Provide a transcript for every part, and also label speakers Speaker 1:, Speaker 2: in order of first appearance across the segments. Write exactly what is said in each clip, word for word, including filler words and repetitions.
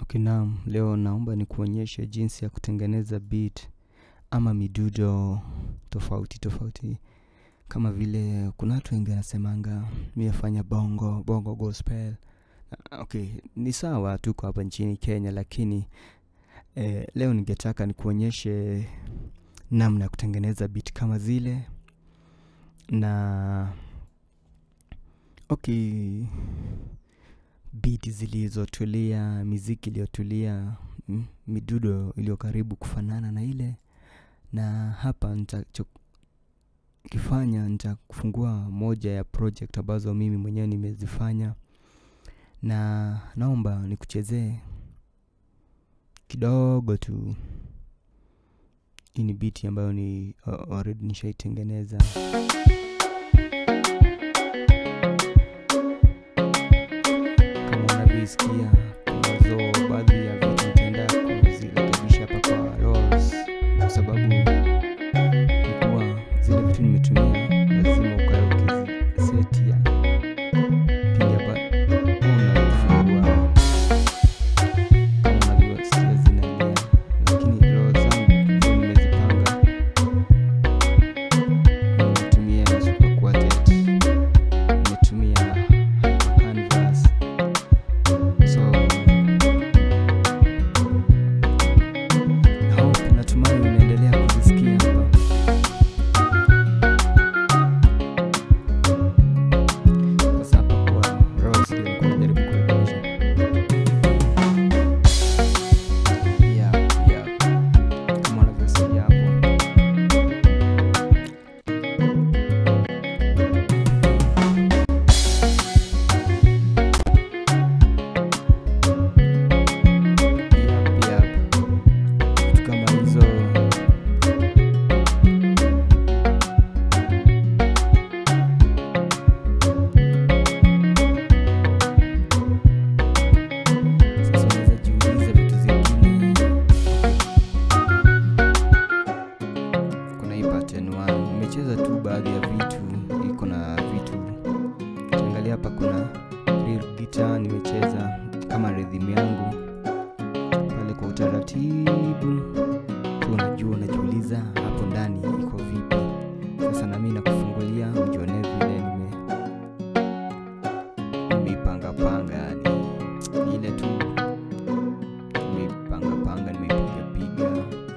Speaker 1: Okay, naam, leo naomba nikuonyeshe jinsi ya kutengeneza beat ama midudo tofauti tofauti. Kama vile kuna watu wengi wanasemanga mimi nafanya bongo, bongo gospel. Okay, ni sawa tuko hapa nchini Kenya, lakini eh, leo ningetaka nikuonyeshe namna ya kutengeneza beat kama zile. Na okay, beat zilizotulia, muziki iliyotulia, mm, midudo iliyo karibu kufanana na ile. Na hapa nitakifanya, nitakufungua moja ya project ambazo mimi mwenyewe nimezifanya, na naomba nikuchezee kidogo tu. Hii ni beat ambayo ni uh, already nishaitengeneza. Sikia kunazo baadhi ya vitu nitaenda kuzirekebisha hapa kwa Rolls, kwa sababu nikuwa zile vitu nimetumia lazima ukae ukiziseti ya pindi hapa unafungua kama unavyosikia zinalia, lakini Rolls zangu nimezipanga. Nimetumia Super Quartet, nimetumia Canvas. So hope natumai unaendelea kuzisikia hapa. Sasa hapa kwa Rolls ndio najaribu kurekebisha. Yeah, yeah. Kama unavyosikia hapo. Nimecheza tu baadhi ya vitu, iko na vitu. Angalia hapa kuna real guitar nimecheza kama rhythm yangu. Pale kwa utaratibu tu unajua, unajiuliza hapo ndani iko vipi. Sasa na mimi nakufungulia ujione vile nime nimepanga panga, yani ile tu nimepanga panga, nimepiga piga.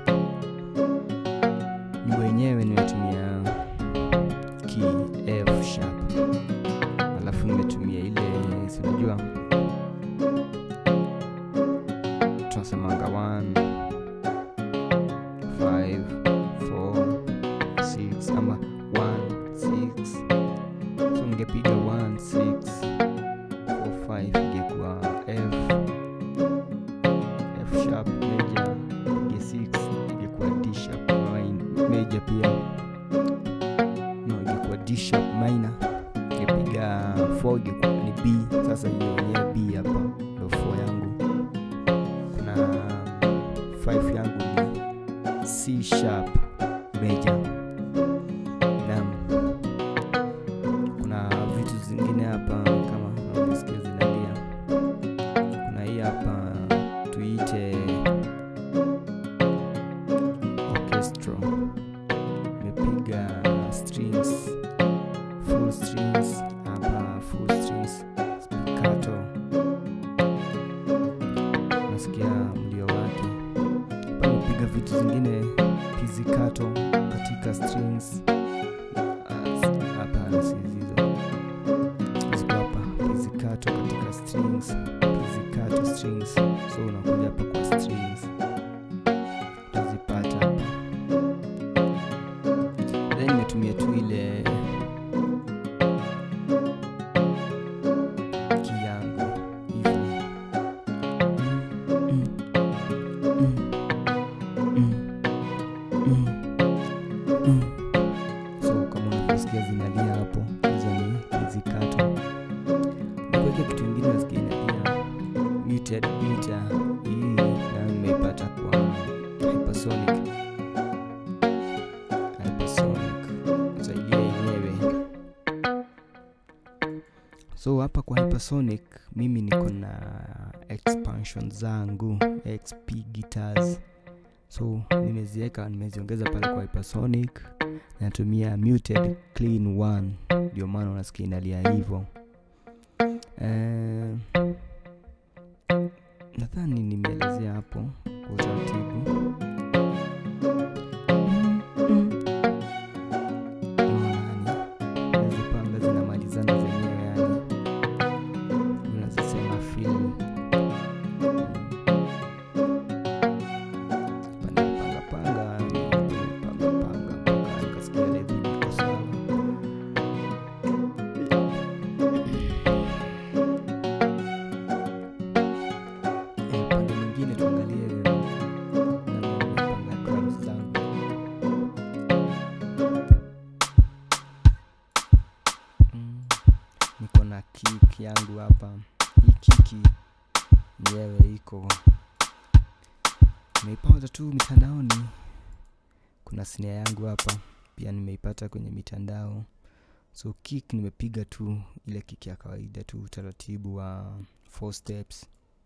Speaker 1: Nyimbo yenyewe nimetumia key F sharp, alafu nimetumia ile, si unajua tunasemanga one five four six ama one six. So ningepiga one six four five ingekuwa F F sharp major, G six ingekuwa D sharp major pia, no, ingekuwa D sharp minor. Ningepiga four ingekuwa ni B. Sasa hiyo yenyewe B hapa ndio four yangu. Kuna five yangu ni C sharp major. Naam, kuna vitu zingine hapa kama unasikia zinalia. Kuna hii hapa tuite orchestra, nimepiga strings, full strings hapa, full strings spiccato, nasikia mlio wake. Hapa nimepiga vitu zingine pizzicato katika strings hapa, nasizo ziko hapa pizzicato katika strings, pizzicato strings. So unakuja hapa kwa strings utazipata hapa. Then nimetumia tu ile kiyango hivyo. Mm, mm, mm, mm, mm. So kama unavyosikia zinalia hapo, hizo ni pizzicato. Nikweke kitu kingine nasikia inalia muted beta, hii na nimeipata kwa Hypersonic. Hypersonic saidia yenyewe. So hapa kwa Hypersonic mimi niko na expansion zangu X P guitars, so nimeziweka, nimeziongeza pale kwa Hypersonic. Natumia muted clean one, ndio maana unasikia inalia hivyo. Eh, nadhani nimeelezea hapo kwa utaratibu. Nazipanga zinamalizana zenyewe, yani unazisema free. Panga panga panga panga mpaka nikasikia level iko sawa. Upande mwingine tuangalie napanga drums zangu. Mm. Niko na kick yangu hapa. Hii kiki yenyewe iko nimeipata tu mitandaoni. Kuna snare yangu hapa pia nimeipata kwenye mitandao. So kick nimepiga tu ile kick ya kawaida tu, taratibu wa four steps.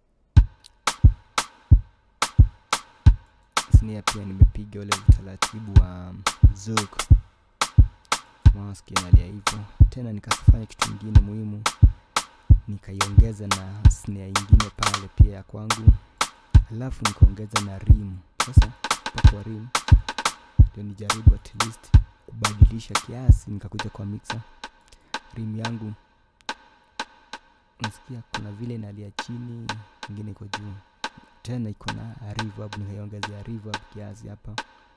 Speaker 1: Snare pia nimepiga ule utaratibu wa zouk. Maski inalia hivyo. Tena nikafanya kitu kingine muhimu, nikaiongeza na snare nyingine pale pia ya kwangu, alafu nikaongeza na rim. Sasa kwa rim ndio nijaribu at least kubadilisha kiasi. Nikakuja kwa mixer, rim yangu nasikia kuna vile inalia chini, nyingine iko juu, tena iko na reverb, nikaongezea reverb kiasi hapa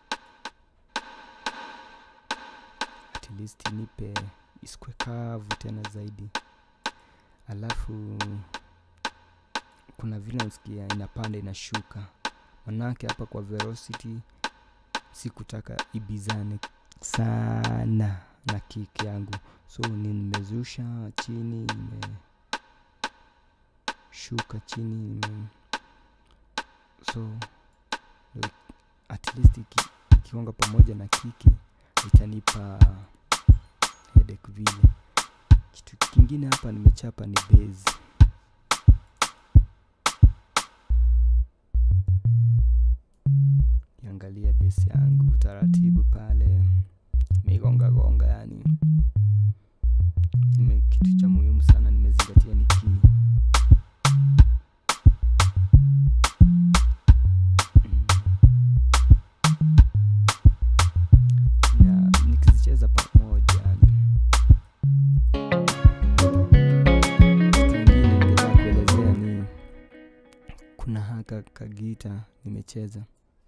Speaker 1: at least nipe isikwe kavu tena zaidi. Alafu kuna vile nasikia inapanda inashuka, manake hapa kwa velocity sikutaka ibizane sana na kick yangu, so nimezusha chini, nimeshuka chini, nime so at least iki, ikiwanga pamoja na kiki itanipa headache vile. Kitu kingine hapa nimechapa ni bass. Niangalia bass yangu taratibu pale, meigonga gonga, yani nime kitu cha muhimu sana nimezingatia ni key. Na nikizicheza pamoja, yani kuelezea ni kuna haka kagita nimecheza.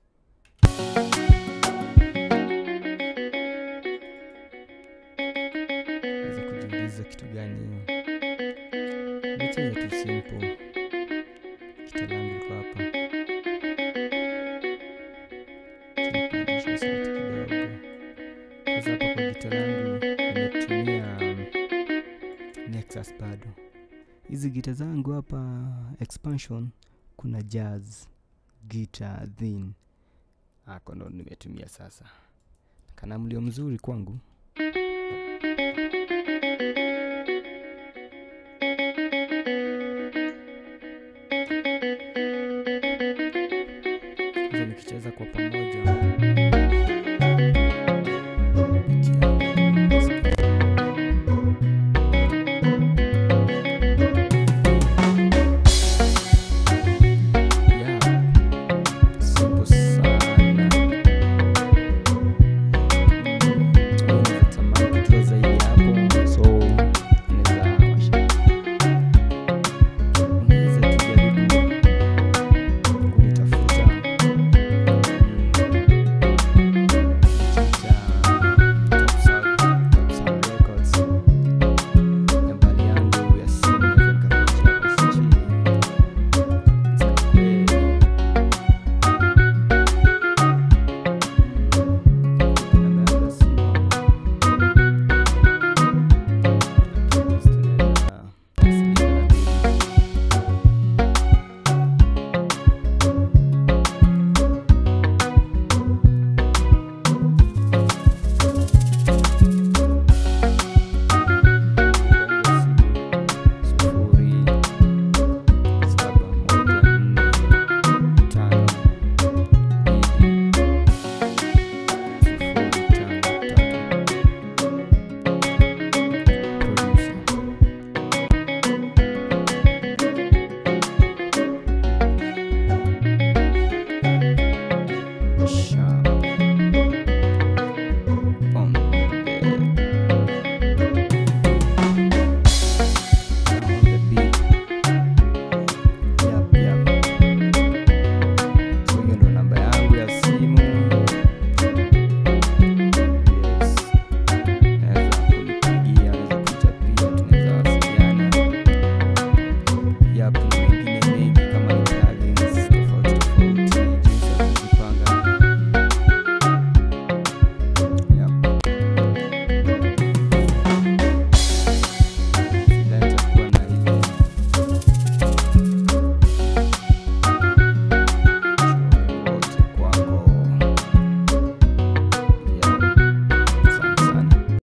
Speaker 1: Naweza kujiuliza kitu gani? Nimecheza tu simple. Kita langu liko hapa. Tunapandisha sauti kidogo. Sasa hapa kwa gita langu nimetumia Nexus bado. Hizi gita zangu hapa expansion kuna jazz guitar thin. Hako ndo nimetumia sasa. Kana mlio mzuri kwangu. Nikicheza kwa pamoja